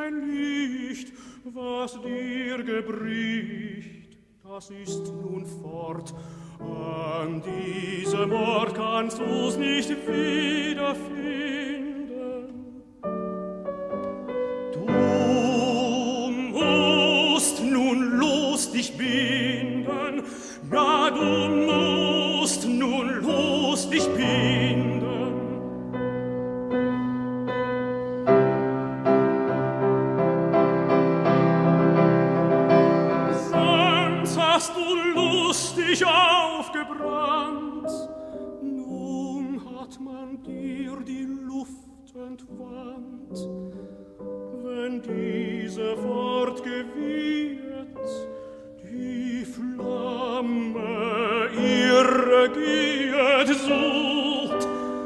mein Licht, was dir gebricht, das ist nun fort. An diesem Ort kannst du's nicht wiederfinden. Du musst nun los dich binden, ja, du musst nun los dich binden. Sonst hast du lustig aufgebrannt, nun hat man dir die Luft entwandt. Wenn diese fortgewiet, die Flamme ihre Gier sucht,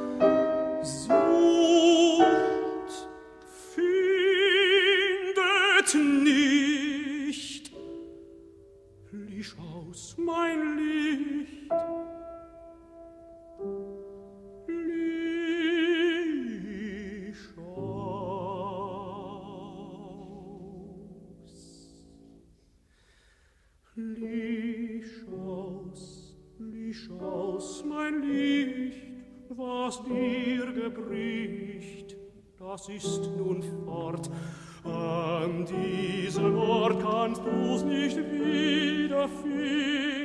findet nicht. Licht aus, mein Licht, Licht aus. Licht aus, mein Licht, was dir gebricht, das ist nun fort. An diesem Ort kannst du's nicht wiederfinden.